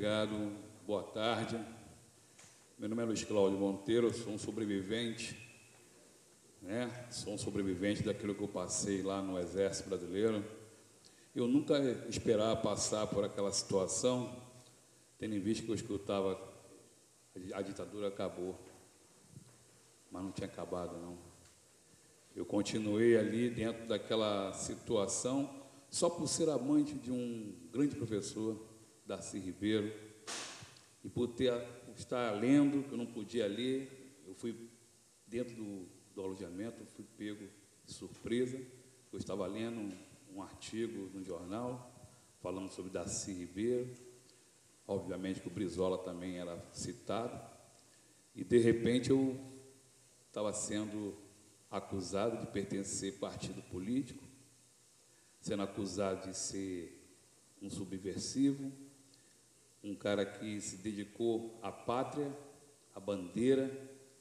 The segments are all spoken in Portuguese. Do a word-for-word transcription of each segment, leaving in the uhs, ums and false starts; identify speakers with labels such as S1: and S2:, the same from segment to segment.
S1: obrigado. Boa tarde. Meu nome é Luiz Cláudio Monteiro, eu sou um sobrevivente, né? Sou um sobrevivente daquilo que eu passei lá no Exército Brasileiro. Eu nunca esperava passar por aquela situação, tendo em vista que eu escutava a ditadura acabou, mas não tinha acabado, não. Eu continuei ali dentro daquela situação, só por ser amante de um grande professor, Darcy Ribeiro, e por ter, por estar lendo, que eu não podia ler, eu fui dentro do, do alojamento, fui pego de surpresa, eu estava lendo um, um artigo no jornal, falando sobre Darcy Ribeiro, obviamente que o Brizola também era citado, e de repente eu estava sendo acusado de pertencer a partido político, sendo acusado de ser um subversivo, um cara que se dedicou à pátria, à bandeira,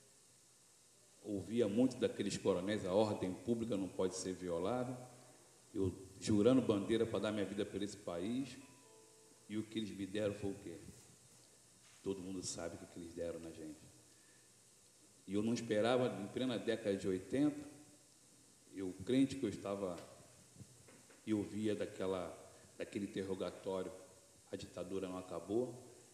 S1: ouvia muito daqueles coronéis, a ordem pública não pode ser violada, eu jurando bandeira para dar minha vida por esse país, e o que eles me deram foi o quê? Todo mundo sabe o que eles deram na gente. E eu não esperava, em plena década de oitenta, eu crente que eu estava, e ouvia daquela, daquele interrogatório, a ditadura não acabou,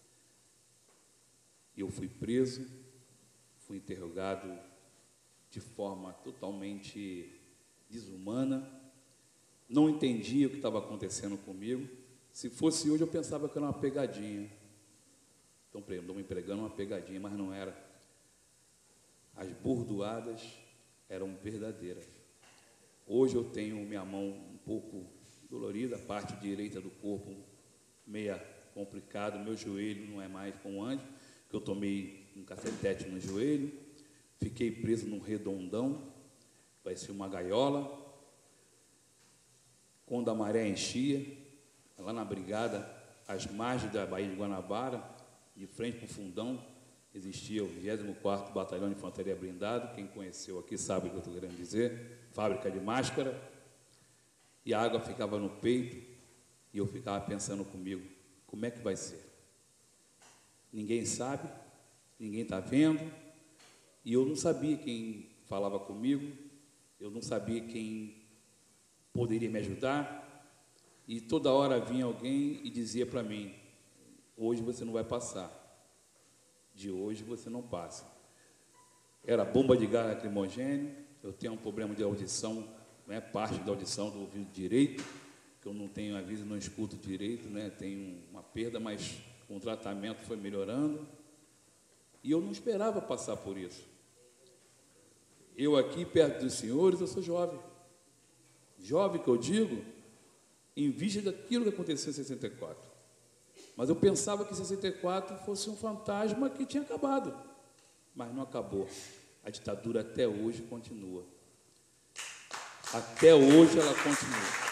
S1: eu fui preso, fui interrogado de forma totalmente desumana, não entendia o que estava acontecendo comigo. Se fosse hoje, eu pensava que era uma pegadinha. Estão me empregando uma pegadinha, mas não era. As bordoadas eram verdadeiras. Hoje eu tenho minha mão um pouco dolorida, a parte direita do corpo meia complicado, meu joelho não é mais como antes, que eu tomei um cacetete no joelho, fiquei preso num redondão, parecia uma gaiola. Quando a maré enchia, lá na brigada, às margens da Baía de Guanabara, de frente para o fundão, existia o vigésimo quarto Batalhão de Infantaria Blindado, quem conheceu aqui sabe o que eu estou querendo dizer, fábrica de máscara, e a água ficava no peito, e eu ficava pensando comigo, como é que vai ser? Ninguém sabe, ninguém está vendo, e eu não sabia quem falava comigo, eu não sabia quem poderia me ajudar, e toda hora vinha alguém e dizia para mim, hoje você não vai passar, de hoje você não passa. Era bomba de gás lacrimogêneo, eu tenho um problema de audição, né, parte da audição do ouvido direito, que eu não tenho, às vezes não escuto direito, né, tenho uma perda, mas com o tratamento foi melhorando, e eu não esperava passar por isso. Eu aqui, perto dos senhores, eu sou jovem. Jovem que eu digo, em vista daquilo que aconteceu em sessenta e quatro. Mas eu pensava que sessenta e quatro fosse um fantasma que tinha acabado. Mas não acabou. A ditadura até hoje continua. Até hoje ela continua.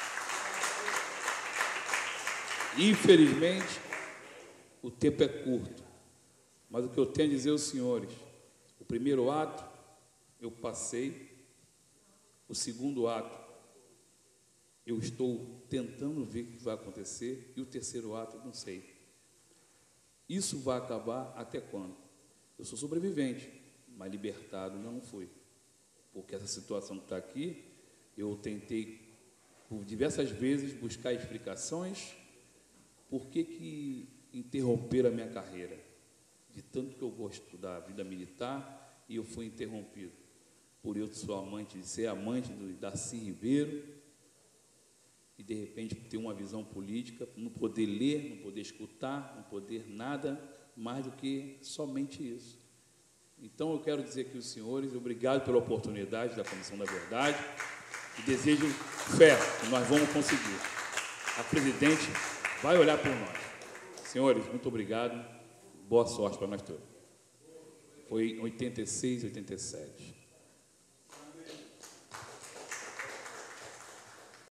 S1: Infelizmente, o tempo é curto. Mas o que eu tenho a dizer aos senhores, o primeiro ato, eu passei. O segundo ato, eu estou tentando ver o que vai acontecer. E o terceiro ato, não sei. Isso vai acabar até quando? Eu sou sobrevivente, mas libertado não fui. Porque essa situação que está aqui, eu tentei, por diversas vezes, buscar explicações por que que interromperam a minha carreira. De tanto que eu gosto da vida militar, e eu fui interrompido. Por eu sou amante, de ser amante do Darcy Ribeiro, e de repente ter uma visão política, não poder ler, não poder escutar, não poder nada mais do que somente isso. Então eu quero dizer aqui aos senhores, obrigado pela oportunidade da Comissão da Verdade, e desejo fé que nós vamos conseguir. A presidente vai olhar por nós. Senhores, muito obrigado, boa sorte para nós todos. Foi em oitenta e seis, oitenta e sete.